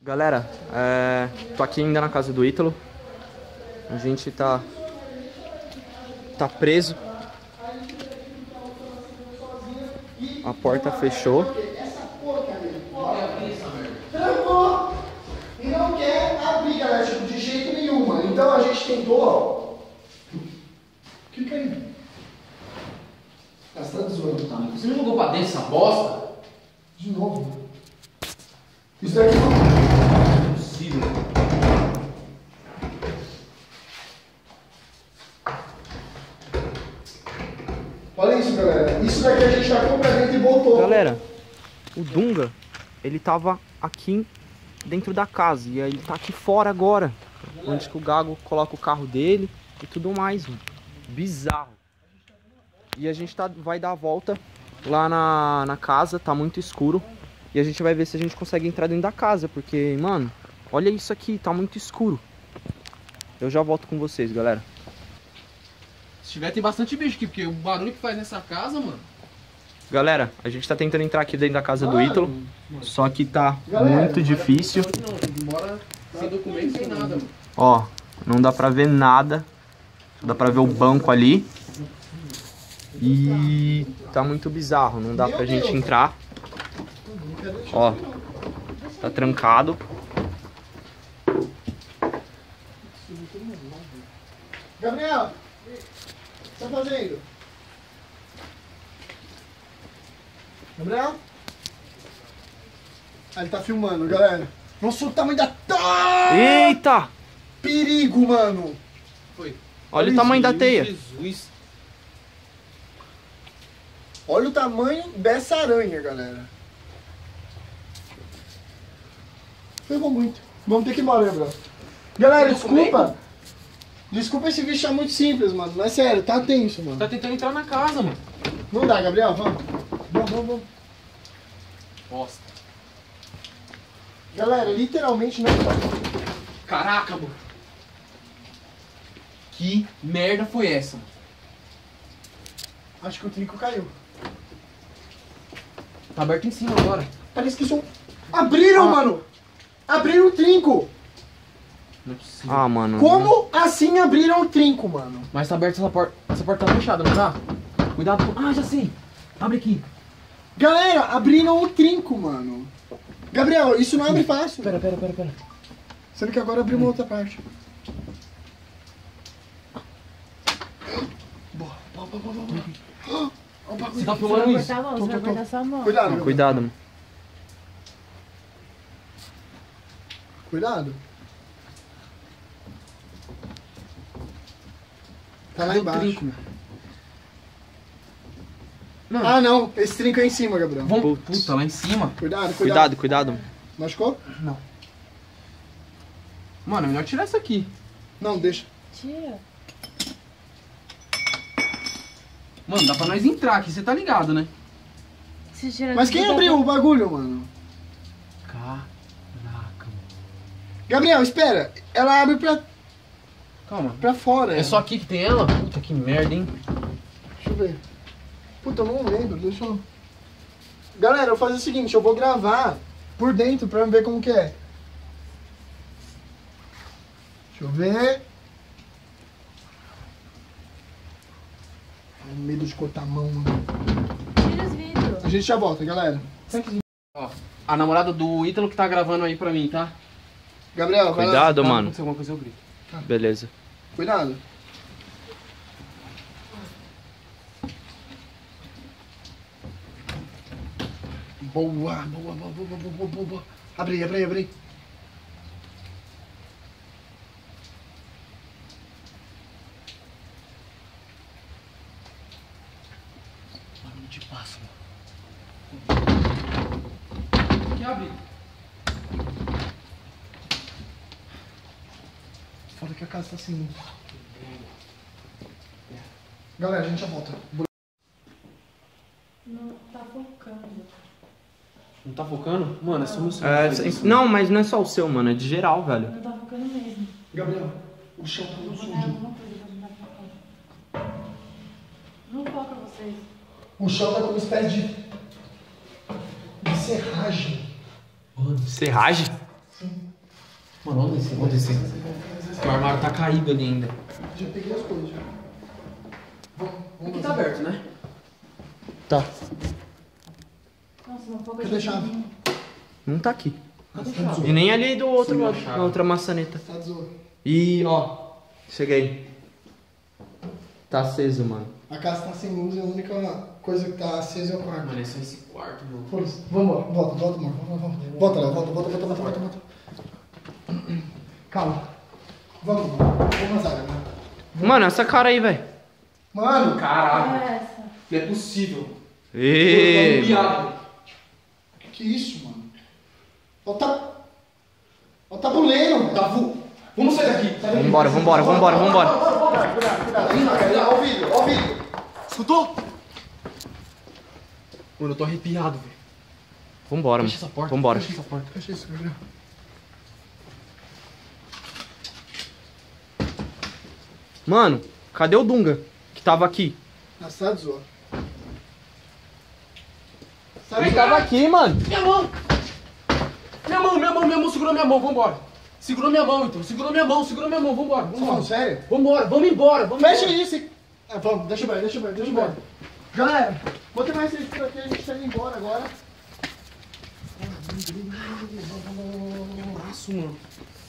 Galera, tô aqui ainda na casa do Ítalo. A gente tá preso. A porta fechou. Trancou! E não quer abrir, galera, tipo, de jeito nenhum, mano. Então a gente tentou, ó. Clica aí. Ah, você tá zoando, tá? Você não jogou pra dentro essa bosta? De novo. Isso daqui não é possível. Olha isso, galera. Isso daqui a gente tacou pra dentro e botou. Galera, o Dunga, ele tava aqui dentro da casa. E aí ele tá aqui fora agora. Onde que o Gago coloca o carro dele e tudo mais, mano. Bizarro. E a gente vai dar a volta lá na casa, tá muito escuro. E a gente vai ver se a gente consegue entrar dentro da casa. Porque, mano, olha isso aqui, tá muito escuro. Eu já volto com vocês, galera. Se tiver, tem bastante bicho aqui, porque o barulho que faz nessa casa, mano. Galera, a gente tá tentando entrar aqui dentro da casa do Ítalo. Só que tá muito difícil. Não, mora sem documento, sem nada, mano. Ó, não dá pra ver nada. Só dá pra ver o banco ali. E tá muito bizarro, não dá pra gente entrar. Ó, tá trancado. Gabriel, o que você tá fazendo? Gabriel? Ah, ele tá filmando, galera. Nossa, o tamanho da... Eita! Perigo, mano. Foi. Olha o tamanho da teia. Jesus. Olha o tamanho dessa aranha, galera. Ferrou muito. Vamos ter que ir embora, Gabriel. Galera, desculpa. Desculpa esse vídeo tá muito simples, mano. Mas sério, tá tenso, mano. Tá tentando entrar na casa, mano. Não dá, Gabriel, vamos. Vamos. Bosta. Galera, literalmente não dá. Caraca, mano. Que merda foi essa, mano? Acho que o trinco caiu. Tá aberto em cima agora. Parece que som... Abriram, mano! Abriram o trinco! Não é possível. Ah, mano. Como assim abriram o trinco, mano? Mas tá aberta essa porta. Essa porta tá fechada, não tá? Cuidado com... Ah, já sei. Abre aqui. Galera, abriram o trinco, mano. Gabriel, isso não abre fácil. Pera. Sendo que agora abriu uma outra parte. Boa. Você tá filmando isso? Você vai cortar sua mão. Cuidado. Cuidado, mano. Cuidado. Tá lá Cadê o embaixo. trinco, meu? Não. Ah, não. Esse trinco é em cima, Gabriel. Vamos... Puta, lá em cima. Cuidado. Machucou? Não. Mano, é melhor tirar isso aqui. Não, deixa. Tira. Mano, dá pra nós entrar aqui, você tá ligado, né? Se tira Mas quem abriu o bagulho, mano? Caraca, mano. Gabriel, espera. Ela abre Calma. pra fora. É só aqui que tem ela? Puta que merda, hein? Deixa eu ver. Puta, eu não lembro. Deixa eu... Galera, eu vou fazer o seguinte. Eu vou gravar por dentro pra ver como que é. Deixa eu ver. Ai, medo de cortar a mão, mano. Tira os vidros. A gente já volta, galera. Ó, a namorada do Ítalo que tá gravando aí pra mim, tá? Gabriel, vai lá. Cuidado, Se mano. acontecer alguma coisa, eu grito. Beleza. Cuidado. Boa. Abre. Barulho de passo, mano. Que abre? Foda que a casa tá assim. Galera, a gente já volta. Não tá focando. Não tá focando? Mano, é só meu Não, mas não é só o seu, mano. É de geral, velho. Não tá focando mesmo. Gabriel, o chão tá muito Vou sujo. botar alguma coisa pra não dar foco. Não foca vocês. O chão tá com uma espécie de serragem. Serragem? Mano, vamos descer, vamos descer. Porque o armário tá caído ali ainda. Já peguei as coisas, já. Aqui tá aberto, né? Tá. Nossa, uma pouca Cadê a chave? Não tá aqui. Cadê a chave? E nem ali do outro Sumiu a lado, chave. na outra maçaneta. Tá tesouro. E, ó, cheguei. Tá aceso, mano. A casa tá sem luz e a única coisa que tá acesa é o quarto. Mano, é só esse quarto, mano. Foda-se. Vamos embora. Volta, amor. Volta, Léo. Volta. Calma. Vamos vazar, né? Mano, essa cara aí, velho. Mano, Caralho. É essa. Não é possível. Eu tô Ê, arrepiado. que isso, mano? Olha o tabuleiro. Vamos sair daqui. Vambora. Cuidado. Ó o vidro. Escutou? Mano, eu tô arrepiado, velho. Vambora, Fecha essa mano. porta. Vambora. Fecha essa porta. Fecha isso, Gabriel. Mano, cadê o Dunga? Que tava aqui. Na sala de zoa. Ele tava aqui, mano. Minha mão, segurou minha mão, vambora. Segurou minha mão, então. Segurou minha mão, vambora. Tá falando sério? Vambora, vamos embora. Fecha isso. Vamos, deixa eu ver. Galera, vou terminar esse vídeo por aqui, a gente tá indo embora agora. Braço, mano.